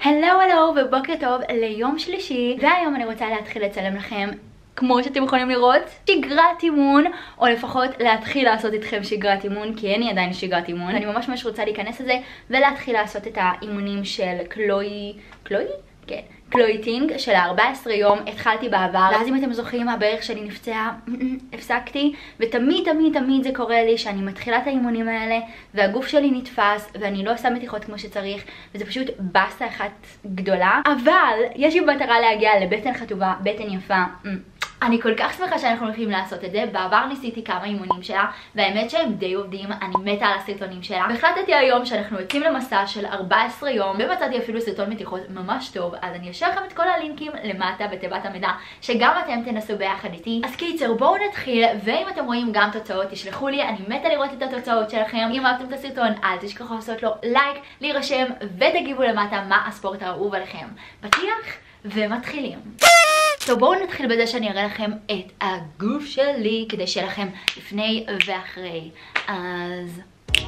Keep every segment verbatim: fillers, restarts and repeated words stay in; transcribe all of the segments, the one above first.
הלו הלו ובוקר טוב ליום שלישי, והיום אני רוצה להתחיל לצלם לכם, כמו שאתם יכולים לראות, שגרת אימון, או לפחות להתחיל לעשות איתכם שגרת אימון, כי אין לי עדיין שגרת אימון. אני ממש ממש רוצה להיכנס לזה ולהתחיל לעשות את האימונים של קלוי, קלוי? כן. קלוי טינג של ארבע עשרה יום. התחלתי בעבר, ואז אם אתם זוכרים הברך שלי נפצעה, הפסקתי, ותמיד תמיד תמיד זה קורה לי שאני מתחילה את האימונים האלה והגוף שלי נתפס ואני לא עושה מתיחות כמו שצריך, וזה פשוט בסה אחת גדולה. אבל יש לי מטרה להגיע לבטן חטובה, בטן יפה. אני כל כך שמחה שאנחנו הולכים לעשות את זה. בעבר ניסיתי כמה אימונים שלה, והאמת שהם די עובדים, אני מתה על הסרטונים שלה. והחלטתי היום שאנחנו יוצאים למסע של ארבע עשרה יום, ומצאתי אפילו סרטון מתיחות ממש טוב, אז אני אשאר לכם את כל הלינקים למטה בתיבת המידע, שגם אתם תנסו ביחד איתי. אז קיצר, בואו נתחיל, ואם אתם רואים גם תוצאות, תשלחו לי, אני מתה לראות את התוצאות שלכם. אם אהבתם את הסרטון, אל תשכחו לעשות לו לייק, להירשם, ותגיבו למטה מה הספורט האהוב עליכם. פתיח ומתחילים. טוב, בואו נתחיל בזה שאני אראה לכם את הגוף שלי, כדי שיהיה לכם לפני ואחרי. אז...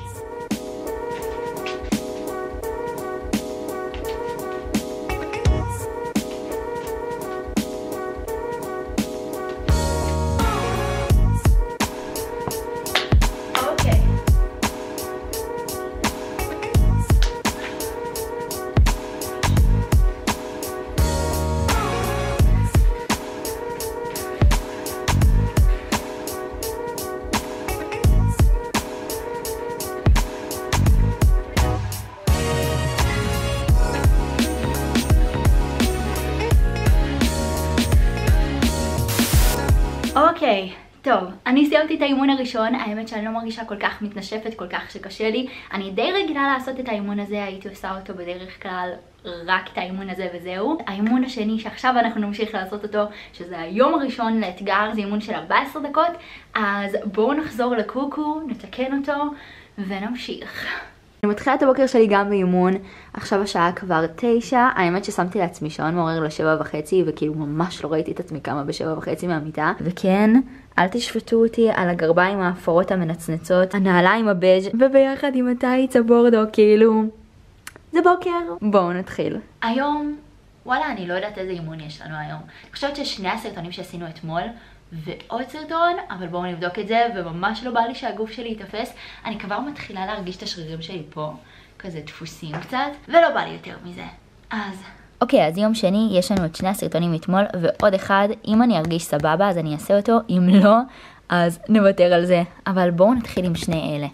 אוקיי, טוב, אני סיימתי את האימון הראשון. האמת שאני לא מרגישה כל כך מתנשפת, כל כך שקשה לי. אני די רגילה לעשות את האימון הזה, הייתי עושה אותו בדרך כלל רק את האימון הזה וזהו. האימון השני שעכשיו אנחנו נמשיך לעשות אותו, שזה היום הראשון לאתגר, זה אימון של ארבע עשרה דקות. אז בואו נחזור לקוקו, נתקן אותו ונמשיך. אני מתחילה את הבוקר שלי גם באימון. עכשיו השעה כבר תשע. האמת ששמתי לעצמי שעון מעורר לשבע וחצי, וכאילו ממש לא ראיתי את עצמי כמה בשבע וחצי מהמיטה. וכן, אל תשפטו אותי על הגרביים האפורות המנצנצות, הנעליים הבז' וביחד עם הטייץ הבורדו, כאילו זה בוקר. בואו נתחיל. היום, וואלה, אני לא יודעת איזה אימון יש לנו היום. אני חושבת ששני הסרטונים שעשינו אתמול ועוד סרטון, אבל בואו נבדוק את זה, וממש לא בא לי שהגוף שלי יתפס. אני כבר מתחילה להרגיש את השרירים שלי פה, כזה דפוסים קצת, ולא בא לי יותר מזה. אז... אוקיי, אז יום שני יש לנו את שני הסרטונים אתמול, ועוד אחד. אם אני ארגיש סבבה אז אני אעשה אותו, אם לא, אז נוותר על זה. אבל בואו נתחיל עם שני אלה.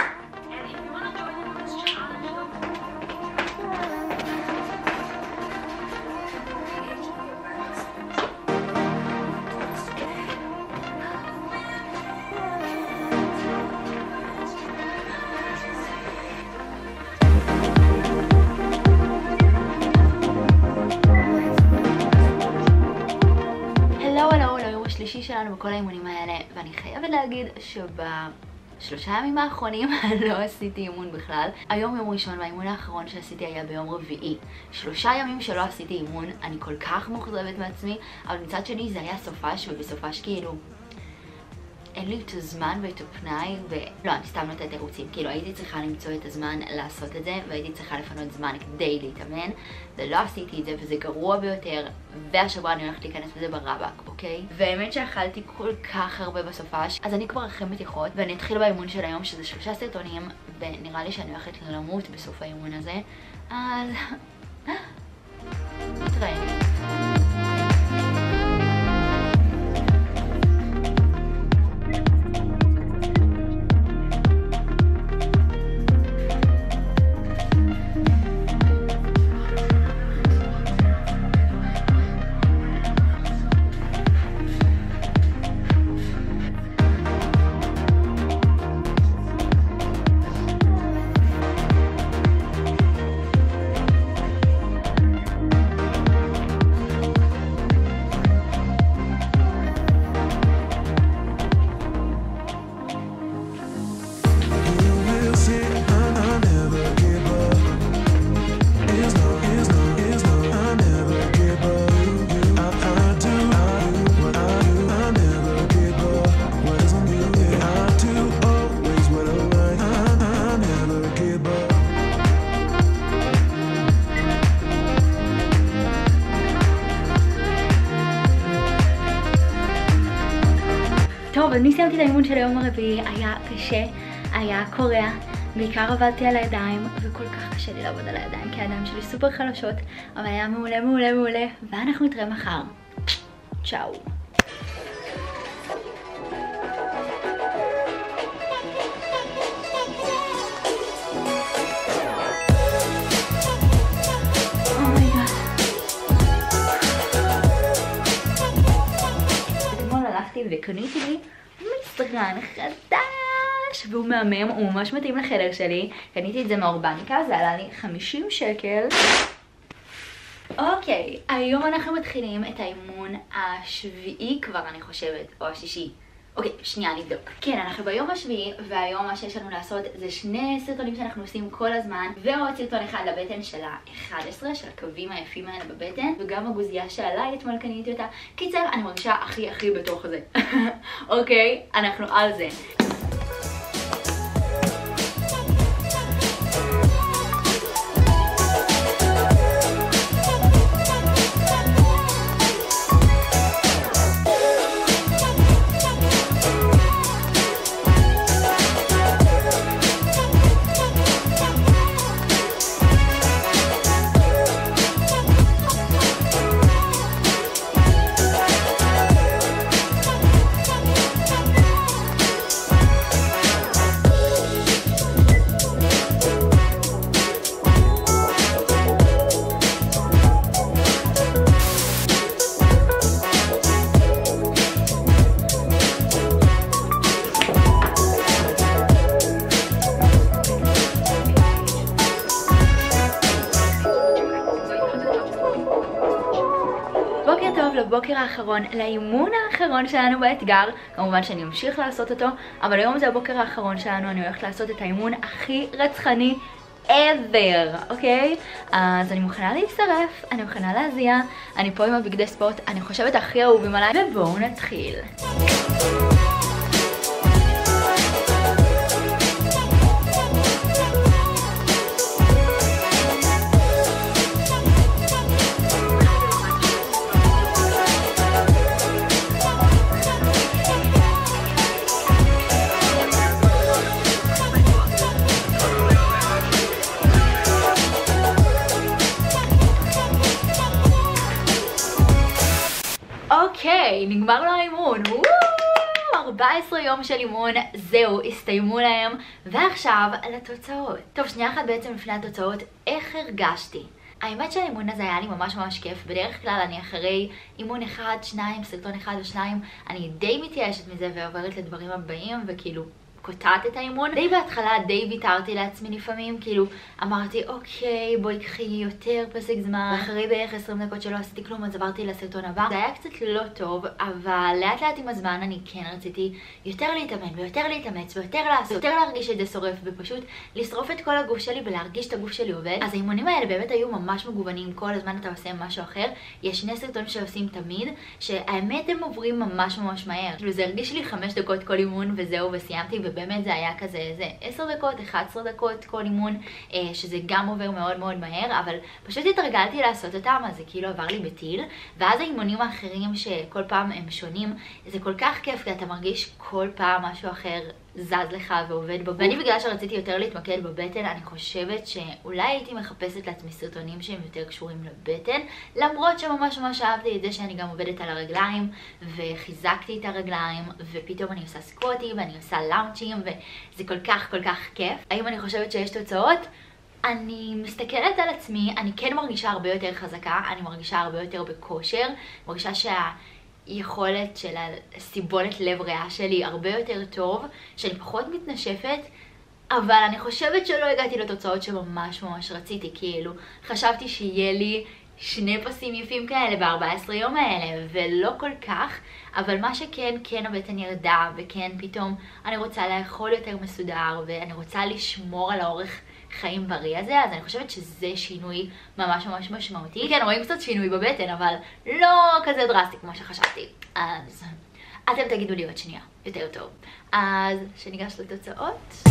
השלישי שלנו בכל האימונים האלה, ואני חייבת להגיד שבשלושה ימים האחרונים לא עשיתי אימון בכלל. היום יום ראשון, והאימון האחרון שעשיתי היה ביום רביעי. שלושה ימים שלא עשיתי אימון, אני כל כך מוחזבת מעצמי, אבל מצד שני זה היה סופש, ובסופש כאילו אין לי את הזמן ואת הפנאי, ולא, אני סתם נותנת תירוצים. כאילו הייתי צריכה למצוא את הזמן לעשות את זה, והייתי צריכה לפנות זמן כדי להתאמן, ולא עשיתי את זה, וזה גרוע ביותר. והשבוע אני הולכת להיכנס בזה ברבק, אוקיי? והאמת שאכלתי כל כך הרבה בסופש, אז אני כבר אחרי מתיחות, ואני אתחיל באימון של היום, שזה שלושה סרטונים, ונראה לי שאני הולכת למות בסוף האימון הזה. אז... נתראה. טוב, אני סיימתי את האימון של היום הרביעי, היה קשה, היה קורע, בעיקר עבדתי על הידיים, וכל כך קשה לי לעבוד על הידיים, כי הידיים שלי סופר חלשות, אבל היה מעולה, מעולה, מעולה, ואנחנו נתראה מחר. צ'או. וקניתי לי מסרן חדש והוא מהמם, הוא ממש מתאים לחדר שלי. קניתי את זה מאורבניקה, זה עלה לי חמישים שקל. אוקיי, היום אנחנו מתחילים את האימון השביעי כבר אני חושבת, או השישי. אוקיי, שנייה נבדוק. כן, אנחנו ביום השביעי, והיום מה שיש לנו לעשות זה שני סרטונים שאנחנו עושים כל הזמן, ועוד סרטון אחד לבטן של ה-אחד עשר, של הקווים היפים האלה בבטן, וגם הגוזייה שעליי אתמול קניתי אותה. קיצר, אני מרגישה הכי הכי בתוך זה. אוקיי, אנחנו על זה. לבוקר האחרון, לאימון האחרון שלנו באתגר. כמובן שאני אמשיך לעשות אותו, אבל היום זה הבוקר האחרון שלנו, אני הולכת לעשות את האימון הכי רצחני ever, אוקיי? אז אני מוכנה להצטרף, אני מוכנה להזיע, אני פה עם הבגדי ספורט, אני חושבת הכי אהובים עליי, ובואו נתחיל. אוקיי, נגמר לו האימון. ארבע עשרה יום של אימון, זהו, הסתיימו להם. ועכשיו לתוצאות. טוב, שנייה אחת בעצם לפני התוצאות, איך הרגשתי? האמת שהאימון הזה היה לי ממש ממש כיף. בדרך כלל אני אחרי אימון אחד, שניים, סרטון אחד או שניים, אני די מתייאשת מזה ועוברת לדברים הבאים וכאילו קוטעת את האימון. די בהתחלה די ויתרתי לעצמי לפעמים, כאילו אמרתי אוקיי בואי קחי יותר פסק זמן, ואחרי בערך עשרים דקות שלא עשיתי כלום אז עברתי לסרטון הבא. זה היה קצת לא טוב, אבל לאט לאט עם הזמן אני כן רציתי יותר להתאמן ויותר להתאמץ ויותר לעשות, יותר להרגיש את זה שורף, ופשוט לשרוף את כל הגוף שלי ולהרגיש את הגוף שלי עובד. אז האימונים האלה באמת היו ממש מגוונים, כל הזמן אתה עושה משהו אחר. יש שני סרטונים שעושים תמיד, שהאמת הם עוברים ממש ממש מהר, כאילו זה הרגיש לי חמש דקות כל אימון וזהו וסיימתי, ובאמת זה היה כזה איזה עשר דקות, אחת עשרה דקות כל אימון, שזה גם עובר מאוד מאוד מהר, אבל פשוט התרגלתי לעשות אותם, אז זה כאילו עבר לי בטיל. ואז האימונים האחרים שכל פעם הם שונים, זה כל כך כיף, כי אתה מרגיש כל פעם משהו אחר זז לך ועובד בגוף. ואני בגלל שרציתי יותר להתמקד בבטן, אני חושבת שאולי הייתי מחפשת לעצמי סרטונים שהם יותר קשורים לבטן, למרות שממש ממש אהבתי את זה שאני גם עובדת על הרגליים וחיזקתי את הרגליים, ופתאום אני עושה סקווטים ואני עושה לאונצ'ים, וזה כל כך כל כך כיף. האם אני חושבת שיש תוצאות? אני מסתכלת על עצמי, אני כן מרגישה הרבה יותר חזקה, אני מרגישה הרבה יותר בכושר, מרגישה שה... יכולת של הסיבולת לב ריאה שלי הרבה יותר טוב, שאני פחות מתנשפת, אבל אני חושבת שלא הגעתי לתוצאות שממש ממש רציתי. כאילו חשבתי שיהיה לי שני פסים יפים כאלה ב-ארבעה עשר יום האלה, ולא כל כך. אבל מה שכן, כן הבטן ירדה, וכן פתאום אני רוצה לאכול יותר מסודר, ואני רוצה לשמור על האורך חיים בריא הזה, אז אני חושבת שזה שינוי ממש ממש משמעותי. כן, רואים קצת שינוי בבטן, אבל לא כזה דרסטי כמו שחשבתי. אז אתם תגידו לי עוד שנייה, יותר טוב. אז שניגש לתוצאות.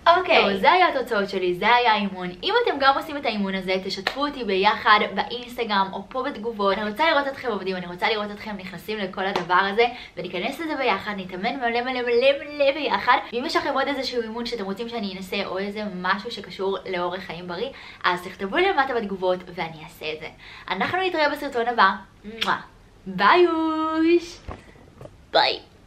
אוקיי, זה היה התוצאות שלי, זה היה האימון. אם אתם גם עושים את האימון הזה, תשתפו אותי ביחד באינסטגרם או פה בתגובות. אני רוצה לראות אתכם עובדים, אני רוצה לראות אתכם נכנסים לכל הדבר הזה, וניכנס לזה ביחד, נתאמן מלא מלא מלא מלא ביחד. ואם יש לכם עוד איזשהו אימון שאתם רוצים שאני אנסה, או איזה משהו שקשור לאורח חיים בריא, אז תכתבו לי למטה בתגובות ואני אעשה את זה. אנחנו נתראה בסרטון הבא. ביי יוש! ביי!